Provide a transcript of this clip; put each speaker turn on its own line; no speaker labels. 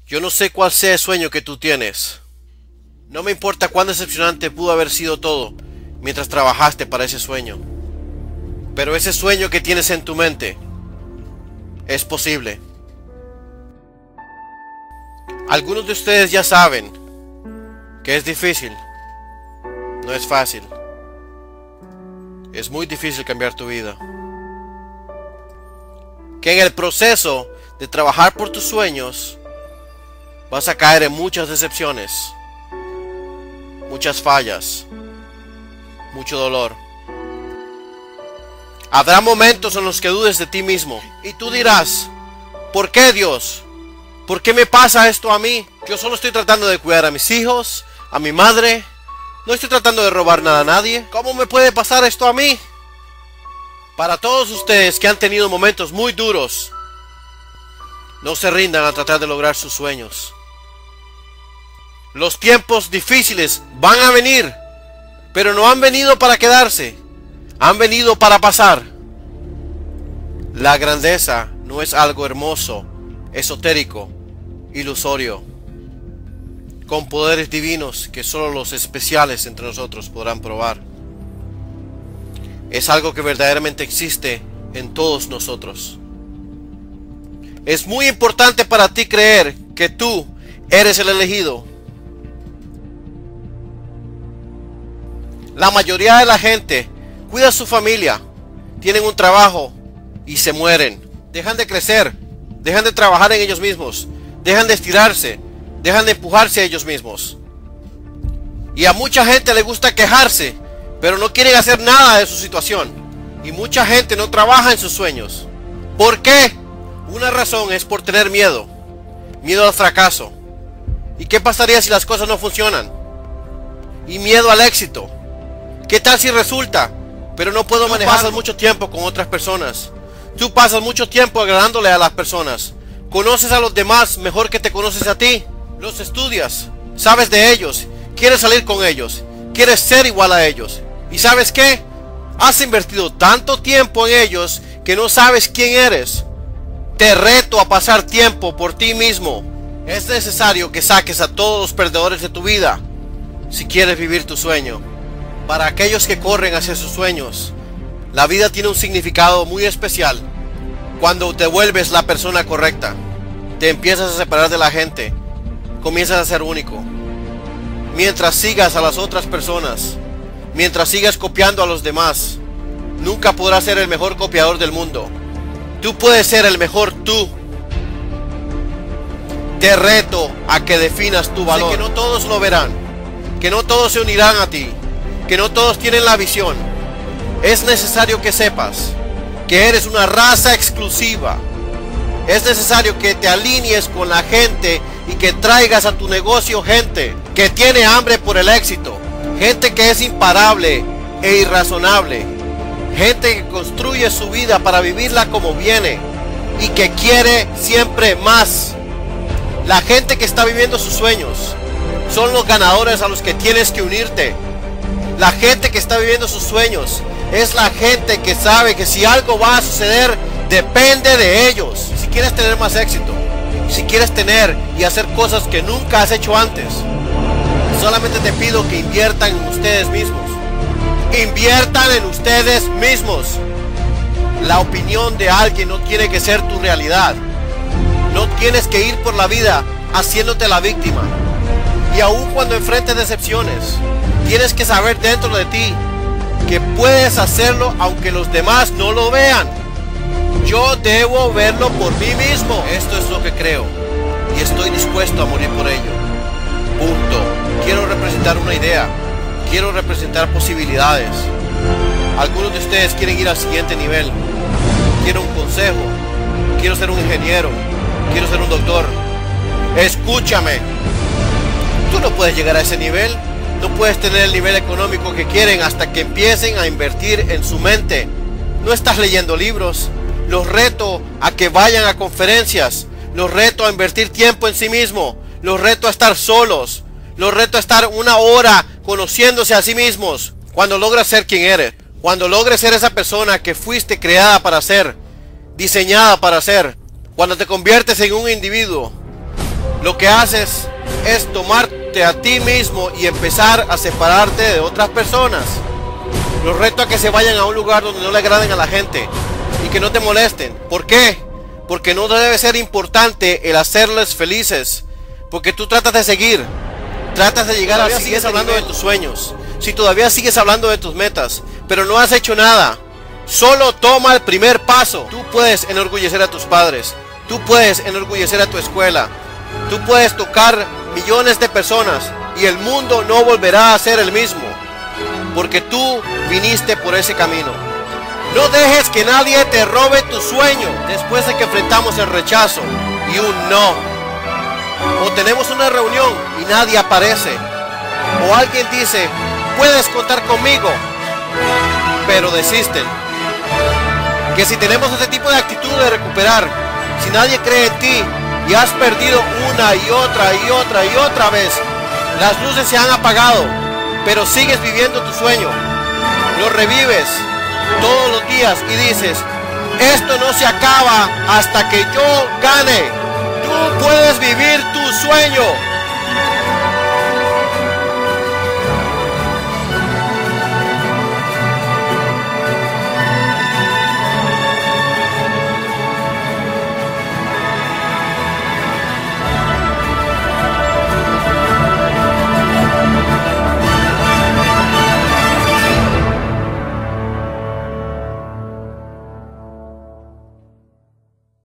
Yo no sé cuál sea el sueño que tú tienes. No me importa cuán decepcionante pudo haber sido todo mientras trabajaste para ese sueño. Pero ese sueño que tienes en tu mente es posible. Algunos de ustedes ya saben que es difícil. No es fácil. Es muy difícil cambiar tu vida. Que en el proceso de trabajar por tus sueños vas a caer en muchas decepciones, muchas fallas, mucho dolor. Habrá momentos en los que dudes de ti mismo y tú dirás: ¿por qué, Dios? ¿Por qué me pasa esto a mí? Yo solo estoy tratando de cuidar a mis hijos, a mi madre. No estoy tratando de robar nada a nadie. ¿Cómo me puede pasar esto a mí? Para todos ustedes que han tenido momentos muy duros, no se rindan a tratar de lograr sus sueños. Los tiempos difíciles van a venir, pero no han venido para quedarse. Han venido para pasar. La grandeza no es algo hermoso, esotérico, ilusorio, con poderes divinos que solo los especiales entre nosotros podrán probar. Es algo que verdaderamente existe en todos nosotros. Es muy importante para ti creer que tú eres el elegido. La mayoría de la gente cuida a su familia, tienen un trabajo y se mueren. Dejan de crecer, dejan de trabajar en ellos mismos, dejan de estirarse, dejan de empujarse a ellos mismos. Y a mucha gente le gusta quejarse, pero no quieren hacer nada de su situación. Y mucha gente no trabaja en sus sueños. ¿Por qué? Una razón es por tener miedo. Miedo al fracaso. ¿Y qué pasaría si las cosas no funcionan? Y miedo al éxito. ¿Qué tal si resulta? Pero no puedo manejar. Pasas mucho tiempo con otras personas. Tú pasas mucho tiempo agradándole a las personas. Conoces a los demás mejor que te conoces a ti. Los estudias. Sabes de ellos. Quieres salir con ellos. Quieres ser igual a ellos. ¿Y sabes qué? Has invertido tanto tiempo en ellos que no sabes quién eres. Te reto a pasar tiempo por ti mismo. Es necesario que saques a todos los perdedores de tu vida si quieres vivir tu sueño. Para aquellos que corren hacia sus sueños, la vida tiene un significado muy especial. Cuando te vuelves la persona correcta, te empiezas a separar de la gente, comienzas a ser único. Mientras sigas a las otras personas, mientras sigas copiando a los demás, nunca podrás ser el mejor copiador del mundo. Tú puedes ser el mejor tú. Te reto a que definas tu valor. Sé que no todos lo verán, que no todos se unirán a ti, que no todos tienen la visión. Es necesario que sepas que eres una raza exclusiva. Es necesario que te alinees con la gente y que traigas a tu negocio gente que tiene hambre por el éxito, gente que es imparable e irrazonable, gente que construye su vida para vivirla como viene y que quiere siempre más. La gente que está viviendo sus sueños son los ganadores a los que tienes que unirte. La gente que está viviendo sus sueños es la gente que sabe que si algo va a suceder, depende de ellos. Si quieres tener más éxito, si quieres tener y hacer cosas que nunca has hecho antes, solamente te pido que inviertan en ustedes mismos. Inviertan en ustedes mismos. La opinión de alguien no tiene que ser tu realidad. No tienes que ir por la vida haciéndote la víctima. Y aun cuando enfrentes decepciones, tienes que saber dentro de ti que puedes hacerlo aunque los demás no lo vean. Yo debo verlo por mí mismo. Esto es lo que creo y estoy dispuesto a morir por ello. Punto. Quiero representar una idea. Quiero representar posibilidades. Algunos de ustedes quieren ir al siguiente nivel. Quiero un consejo. Quiero ser un ingeniero. Quiero ser un doctor. Escúchame. Tú no puedes llegar a ese nivel. No puedes tener el nivel económico que quieren hasta que empiecen a invertir en su mente. No estás leyendo libros. Los reto a que vayan a conferencias. Los reto a invertir tiempo en sí mismo. Los reto a estar solos. Los reto a estar una hora conociéndose a sí mismos. Cuando logras ser quien eres. Cuando logres ser esa persona que fuiste creada para ser. Diseñada para ser. Cuando te conviertes en un individuo. lo que haces es tomarte a ti mismo y empezar a separarte de otras personas. Los reto a que se vayan a un lugar donde no le agraden a la gente y que no te molesten. ¿Por qué? Porque no debe ser importante el hacerles felices, porque tú tratas de seguir, tratas de llegar a... Sigues hablando de tus sueños, si todavía sigues hablando de tus metas, pero no has hecho nada. Solo toma el primer paso. Tú puedes enorgullecer a tus padres, tú puedes enorgullecer a tu escuela, tú puedes tocar millones de personas y el mundo no volverá a ser el mismo, porque tú viniste por ese camino. No dejes que nadie te robe tu sueño después de que enfrentamos el rechazo y un no. O tenemos una reunión y nadie aparece. O alguien dice, puedes contar conmigo, pero desisten. Que si tenemos ese tipo de actitud de recuperar, si nadie cree en ti y has perdido una y otra vez, las luces se han apagado, pero sigues viviendo tu sueño, lo revives todos los días y dices, esto no se acaba hasta que yo gane. Tú puedes vivir tu sueño.